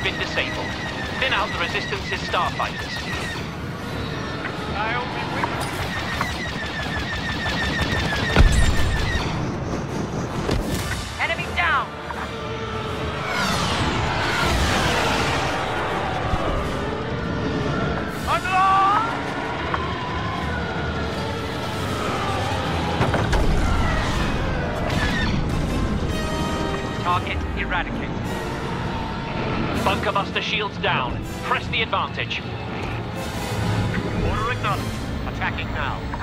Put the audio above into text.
been disabled. Thin out the Resistance's starfighters. I only win. Enemy down! Unlock! Target eradicated. Bunker buster shields down. Press the advantage. Order acknowledged. Attacking now.